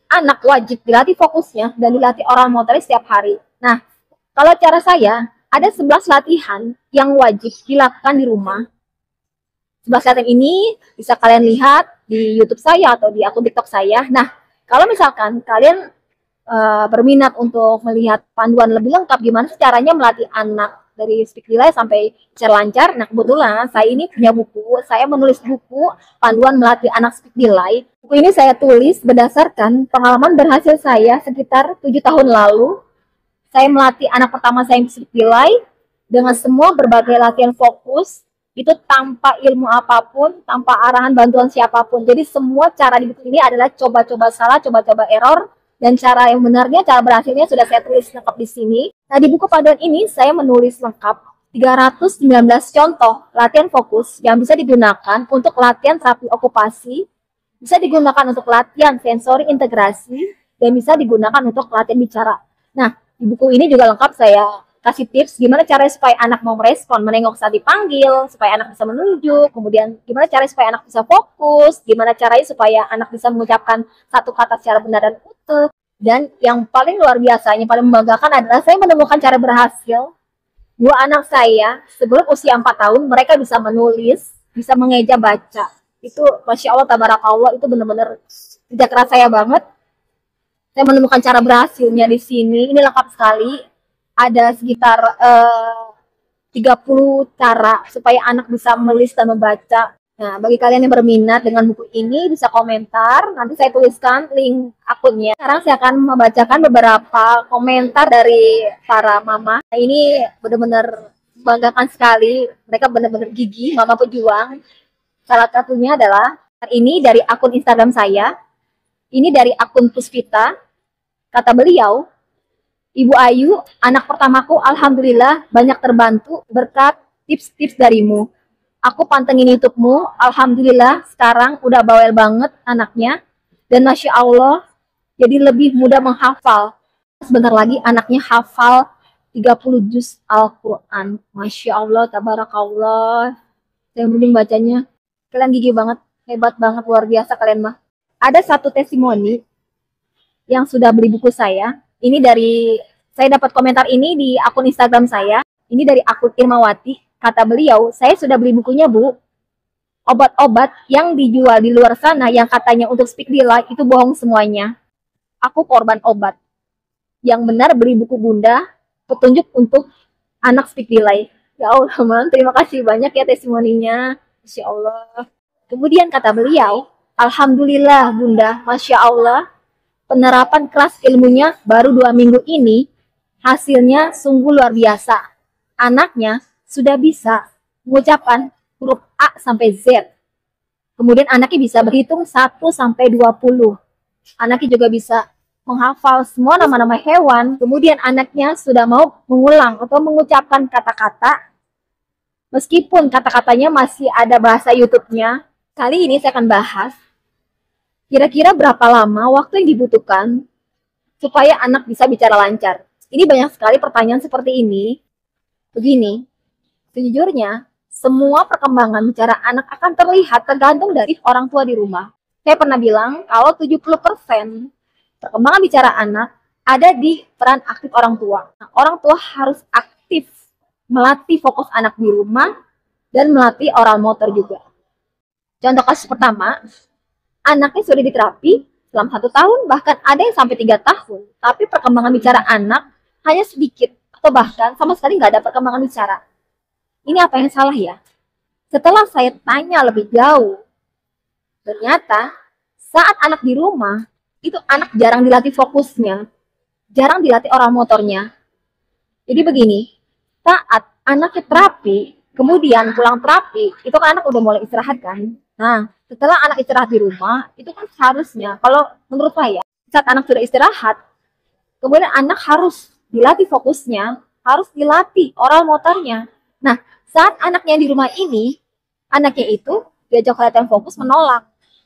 anak wajib dilatih fokusnya dan dilatih oral motoris setiap hari. Nah, kalau cara saya, ada 11 latihan yang wajib dilakukan di rumah. 11 latihan ini bisa kalian lihat di YouTube saya atau di akun TikTok saya. Nah, kalau misalkan kalian berminat untuk melihat panduan lebih lengkap gimana sih caranya melatih anak dari speak delay sampai bicara lancar. Nah, kebetulan saya ini punya buku, saya menulis buku panduan melatih anak speak delay. Buku ini saya tulis berdasarkan pengalaman berhasil saya sekitar 7 tahun lalu. Saya melatih anak pertama saya speak delay dengan semua berbagai latihan fokus, itu tanpa ilmu apapun, tanpa arahan bantuan siapapun. Jadi semua cara di buku ini adalah coba-coba salah, coba-coba error, dan cara yang benarnya, cara berhasilnya sudah saya tulis lengkap di sini. Nah, di buku panduan ini saya menulis lengkap 319 contoh latihan fokus yang bisa digunakan untuk latihan terapi okupasi, bisa digunakan untuk latihan sensori integrasi, dan bisa digunakan untuk latihan bicara. Nah, di buku ini juga lengkap saya kasih tips gimana caranya supaya anak mau merespon, menengok saat dipanggil, supaya anak bisa menunjuk, kemudian gimana caranya supaya anak bisa fokus, gimana caranya supaya anak bisa mengucapkan satu kata secara benar dan utuh. Dan yang paling luar biasa, yang paling membanggakan adalah saya menemukan cara berhasil. Dua anak saya sebelum usia 4 tahun mereka bisa menulis, bisa mengeja baca. Itu Masya Allah, tabarakallah, itu benar-benar kerja keras saya banget. Saya menemukan cara berhasilnya di sini. Ini lengkap sekali. Ada sekitar 30 cara supaya anak bisa menulis dan membaca. Nah, bagi kalian yang berminat dengan buku ini bisa komentar. Nanti saya tuliskan link akunnya. Sekarang saya akan membacakan beberapa komentar dari para mama. Nah, ini benar-benar membanggakan sekali. Mereka benar-benar gigih, mama pejuang. Salah satunya adalah ini dari akun Instagram saya. Ini dari akun Puspita. Kata beliau, Ibu Ayu, anak pertamaku alhamdulillah banyak terbantu berkat tips-tips darimu. Aku pantengin YouTube-mu, alhamdulillah sekarang udah bawel banget anaknya. Dan Masya Allah, jadi lebih mudah menghafal. Sebentar lagi anaknya hafal 30 juz Al-Quran. Masya Allah, tabarakallah. Saya mending bacanya. Kalian gigi banget, hebat banget, luar biasa kalian mah. Ada satu testimoni yang sudah beli buku saya. Ini dari, saya dapat komentar ini di akun Instagram saya. Ini dari akun Irmawati. Kata beliau, saya sudah beli bukunya, Bu. Obat-obat yang dijual di luar sana yang katanya untuk speak delay itu bohong semuanya. Aku korban obat. Yang benar beli buku Bunda, petunjuk untuk anak speak delay. Ya Allah, man, terima kasih banyak ya testimoninya. Masya Allah. Kemudian kata beliau, alhamdulillah Bunda, Masya Allah, penerapan kelas ilmunya baru 2 minggu ini, hasilnya sungguh luar biasa. Anaknya sudah bisa mengucapkan huruf A sampai Z. Kemudian anaknya bisa berhitung 1 sampai 20. Anaknya juga bisa menghafal semua nama-nama hewan. Kemudian anaknya sudah mau mengulang atau mengucapkan kata-kata. Meskipun kata-katanya masih ada bahasa YouTube-nya. Kali ini saya akan bahas kira-kira berapa lama waktu yang dibutuhkan supaya anak bisa bicara lancar. Ini banyak sekali pertanyaan seperti ini. Begini, sejujurnya, semua perkembangan bicara anak akan terlihat tergantung dari orang tua di rumah. Saya pernah bilang kalau 70% perkembangan bicara anak ada di peran aktif orang tua. Nah, orang tua harus aktif melatih fokus anak di rumah dan melatih oral motor juga. Contoh kasus pertama, anaknya sudah diterapi selama 1 tahun, bahkan ada yang sampai 3 tahun. Tapi perkembangan bicara anak hanya sedikit atau bahkan sama sekali nggak ada perkembangan bicara. Ini apa yang salah ya? Setelah saya tanya lebih jauh, ternyata saat anak di rumah, itu anak jarang dilatih fokusnya, jarang dilatih oral motornya. Jadi begini, saat anaknya terapi, kemudian pulang terapi, itu kan anak udah mulai istirahat kan? Nah, setelah anak istirahat di rumah, itu kan seharusnya, kalau menurut saya, saat anak sudah istirahat, kemudian anak harus dilatih fokusnya, harus dilatih oral motornya. Nah, saat anaknya di rumah ini, anaknya itu diajak latihan fokus menolak.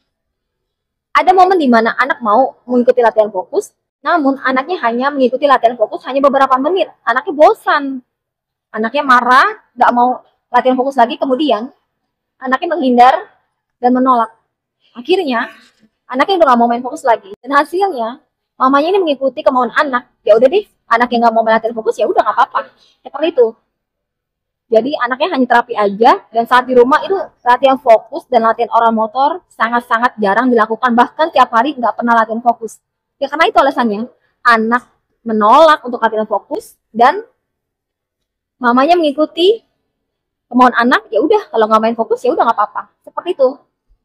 Ada momen di mana anak mau mengikuti latihan fokus, namun anaknya hanya mengikuti latihan fokus hanya beberapa menit. Anaknya bosan, anaknya marah, nggak mau latihan fokus lagi, kemudian anaknya menghindar dan menolak. Akhirnya, Anaknya udah nggak mau main fokus lagi. Dan hasilnya, mamanya ini mengikuti kemauan anak. Ya udah deh, anak yang nggak mau latihan fokus ya udah nggak apa-apa. Seperti itu. Jadi anaknya hanya terapi aja, dan saat di rumah itu latihan fokus dan latihan oral motor sangat-sangat jarang dilakukan. Bahkan tiap hari nggak pernah latihan fokus. Ya karena itu alasannya. Anak menolak untuk latihan fokus dan mamanya mengikuti kemauan anak. Ya udah, kalau nggak main fokus ya udah nggak apa-apa. Seperti itu.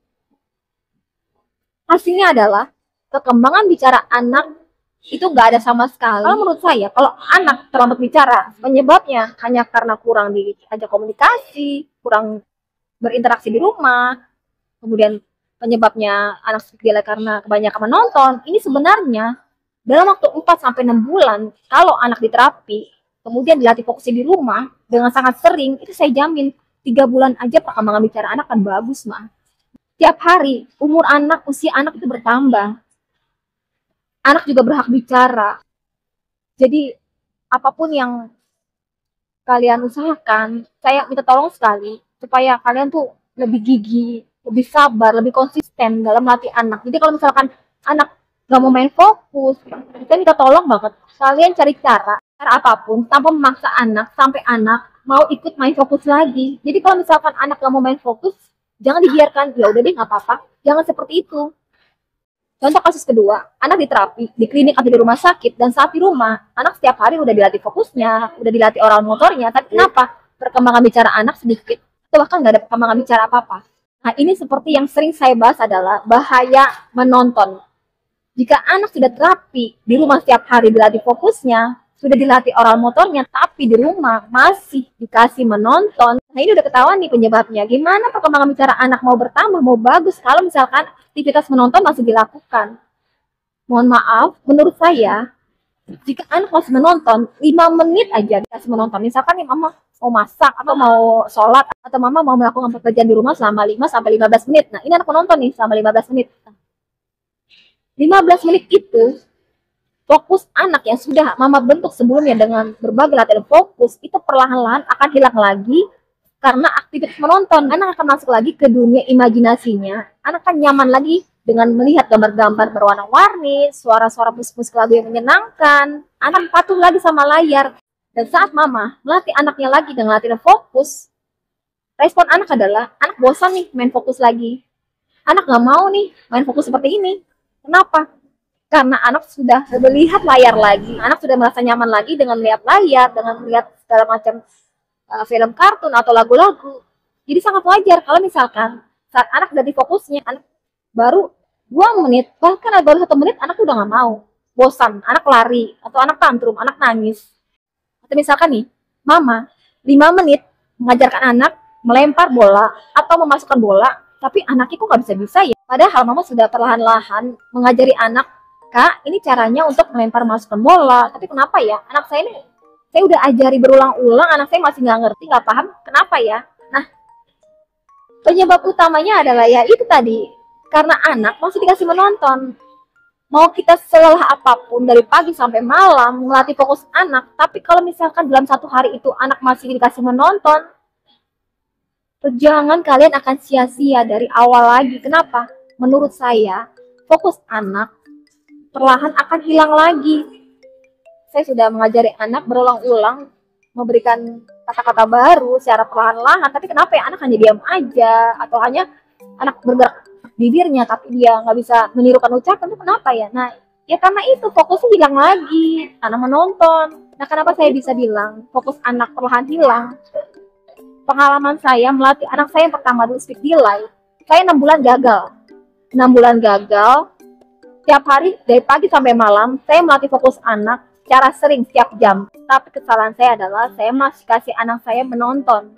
Hasilnya adalah perkembangan bicara anak itu nggak ada sama sekali. Kalau menurut saya, kalau anak terlambat bicara, penyebabnya hanya karena kurang diajak komunikasi, kurang berinteraksi di rumah, kemudian penyebabnya anak gila karena kebanyakan menonton. Ini sebenarnya dalam waktu 4-6 bulan, kalau anak diterapi, kemudian dilatih fokusnya di rumah dengan sangat sering, itu saya jamin 3 bulan aja perkembangan bicara anak akan bagus, mah. Tiap hari, umur anak, usia anak itu bertambah. Anak juga berhak bicara. Jadi, apapun yang kalian usahakan, saya minta tolong sekali, supaya kalian tuh lebih gigih, lebih sabar, lebih konsisten dalam melatih anak. Jadi kalau misalkan anak gak mau main fokus, saya minta tolong banget, kalian cari cara apapun, tanpa memaksa anak, sampai anak mau ikut main fokus lagi. Jadi kalau misalkan anak gak mau main fokus, jangan dibiarkan, ya udah deh nggak apa-apa. Jangan seperti itu. Contoh kasus kedua, anak diterapi di klinik atau di rumah sakit, dan saat di rumah, anak setiap hari udah dilatih fokusnya, udah dilatih oral motornya, tapi kenapa perkembangan bicara anak sedikit, atau bahkan nggak ada perkembangan bicara apa-apa. Nah ini seperti yang sering saya bahas adalah bahaya menonton. Jika anak sudah terapi di rumah setiap hari dilatih fokusnya, sudah dilatih oral motornya, tapi di rumah masih dikasih menonton. Nah ini udah ketahuan nih penyebabnya. Gimana perkembangan bicara anak mau bertambah, mau bagus kalau misalkan aktivitas menonton masih dilakukan. Mohon maaf, menurut saya, jika anak masih menonton, 5 menit aja dikasih menonton. Misalkan nih mama mau masak, atau mau sholat, atau mama mau melakukan pekerjaan di rumah selama 5-15 menit. Nah ini anak menonton nih selama 15 menit. 15 menit itu, fokus anak yang sudah mama bentuk sebelumnya dengan berbagai latihan fokus, itu perlahan-lahan akan hilang lagi karena aktivitas menonton. Anak akan masuk lagi ke dunia imajinasinya. Anak akan nyaman lagi dengan melihat gambar-gambar berwarna-warni, suara-suara musik lagu yang menyenangkan. Anak patuh lagi sama layar. Dan saat mama melatih anaknya lagi dengan latihan fokus, respon anak adalah, anak bosan nih main fokus lagi. Anak gak mau nih main fokus seperti ini. Kenapa? Karena anak sudah melihat layar lagi. Anak sudah merasa nyaman lagi dengan melihat layar, dengan melihat segala macam film kartun atau lagu-lagu. Jadi sangat wajar kalau misalkan saat anak dari fokusnya, anak baru 2 menit, bahkan baru 1 menit, anak udah nggak mau. Bosan, anak lari, atau anak tantrum, anak nangis. Atau misalkan nih, mama 5 menit mengajarkan anak melempar bola atau memasukkan bola, tapi anaknya kok nggak bisa-bisa ya. Padahal mama sudah perlahan-lahan mengajari anak, Kak, ini caranya untuk melempar masukkan bola. Tapi kenapa ya? Anak saya ini, saya udah ajari berulang-ulang, anak saya masih nggak ngerti, nggak paham. Kenapa ya? Nah, penyebab utamanya adalah ya itu tadi. Karena anak masih dikasih menonton. Mau kita selelah apapun, dari pagi sampai malam, melatih fokus anak. Tapi kalau misalkan dalam 1 hari itu anak masih dikasih menonton, perjuangan kalian akan sia-sia dari awal lagi. Kenapa? Menurut saya, fokus anak perlahan akan hilang lagi. Saya sudah mengajari anak berulang-ulang, memberikan kata-kata baru secara perlahan-lahan, tapi kenapa ya anak hanya diam aja, atau hanya anak bergerak bibirnya, tapi dia nggak bisa menirukan ucapan, itu kenapa ya? Nah, ya karena itu fokusnya hilang lagi, anak menonton. Nah, kenapa saya bisa bilang fokus anak perlahan hilang? Pengalaman saya melatih anak saya yang pertama dulu Speak Delay, saya 6 bulan gagal. 6 bulan gagal, tiap hari dari pagi sampai malam saya melatih fokus anak secara sering setiap jam. Tapi kesalahan saya adalah saya masih kasih anak saya menonton.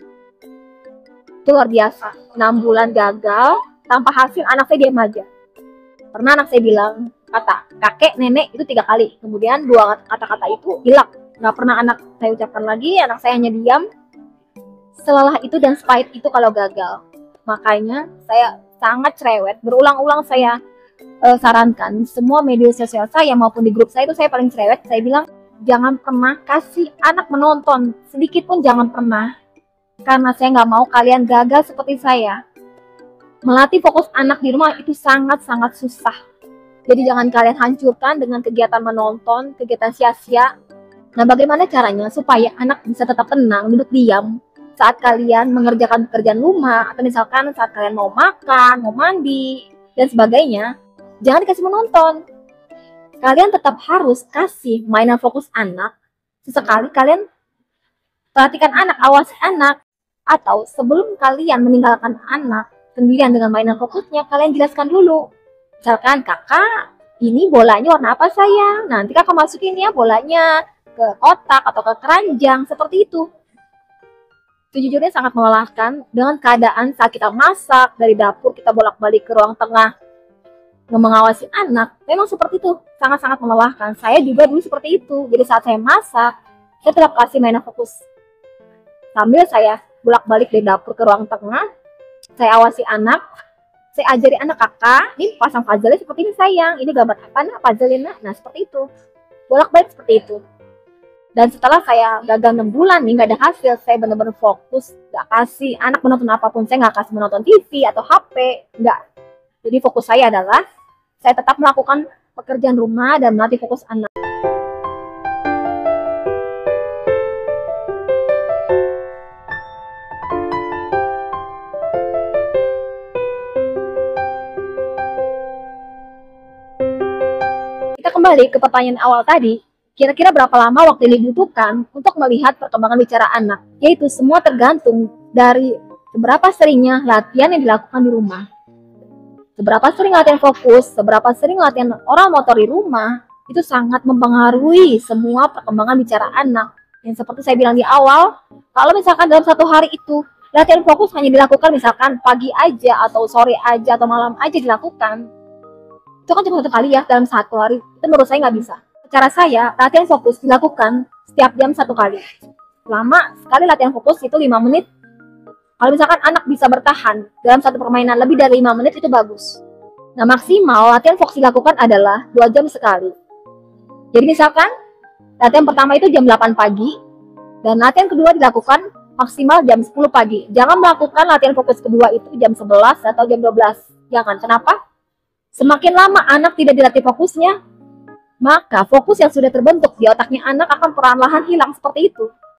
Itu luar biasa. 6 bulan gagal, tanpa hasil anak saya diam aja. Pernah anak saya bilang kata kakek nenek itu 3 kali, kemudian 2 kata-kata itu hilang, nggak pernah anak saya ucapkan lagi. Anak saya hanya diam. Selelah itu dan sepahit itu kalau gagal. Makanya saya sangat cerewet, berulang-ulang saya sarankan semua media sosial saya maupun di grup saya itu saya paling cerewet. Saya bilang jangan pernah kasih anak menonton, sedikit pun jangan pernah, karena saya nggak mau kalian gagal seperti saya. Melatih fokus anak di rumah itu sangat-sangat susah. Jadi jangan kalian hancurkan dengan kegiatan menonton, kegiatan sia-sia. Nah, bagaimana caranya supaya anak bisa tetap tenang, duduk diam saat kalian mengerjakan pekerjaan rumah, atau misalkan saat kalian mau makan, mau mandi, dan sebagainya. Jangan dikasih menonton. Kalian tetap harus kasih mainan fokus anak. Sesekali kalian perhatikan anak, awasi anak. Atau sebelum kalian meninggalkan anak sendirian dengan mainan fokusnya, kalian jelaskan dulu. Misalkan, kakak, ini bolanya warna apa sayang? Nanti kakak masukin ya bolanya ke kotak atau ke keranjang, seperti itu. Sejujurnya sangat melelahkan dengan keadaan saat kita masak, dari dapur kita bolak-balik ke ruang tengah, mengawasi anak. Memang seperti itu, sangat-sangat melelahkan. Saya juga dulu seperti itu. Jadi saat saya masak, saya tetap kasih mainan fokus. Sambil saya bolak-balik dari dapur ke ruang tengah, saya awasi anak. Saya ajari anak, kakak, ini pasang puzzle seperti ini sayang, ini gambar apa nak, puzzle nak. Nah, seperti itu, bolak-balik seperti itu. Dan setelah saya gagal 6 bulan nih, nggak ada hasil, saya benar-benar fokus, nggak kasih anak menonton apapun, saya nggak kasih menonton TV atau HP, nggak. Jadi fokus saya adalah, saya tetap melakukan pekerjaan rumah dan melatih fokus anak. Kita kembali ke pertanyaan awal tadi, kira-kira berapa lama waktu yang dibutuhkan untuk melihat perkembangan bicara anak? Yaitu semua tergantung dari seberapa seringnya latihan yang dilakukan di rumah. Seberapa sering latihan fokus, seberapa sering latihan oral motor di rumah, itu sangat mempengaruhi semua perkembangan bicara anak. Yang seperti saya bilang di awal, kalau misalkan dalam satu hari itu, latihan fokus hanya dilakukan misalkan pagi aja, atau sore aja, atau malam aja dilakukan, itu kan cuma 1 kali ya dalam 1 hari. Itu menurut saya nggak bisa. Cara saya, latihan fokus dilakukan setiap jam 1 kali. Lama sekali latihan fokus itu 5 menit. Kalau misalkan anak bisa bertahan dalam satu permainan lebih dari 5 menit, itu bagus. Nah, maksimal latihan fokus dilakukan adalah 2 jam sekali. Jadi misalkan latihan pertama itu jam 8 pagi, dan latihan kedua dilakukan maksimal jam 10 pagi. Jangan melakukan latihan fokus kedua itu jam 11 atau jam 12. Jangan. Kenapa? Semakin lama anak tidak dilatih fokusnya, maka fokus yang sudah terbentuk di otaknya anak akan perlahan-lahan hilang seperti itu.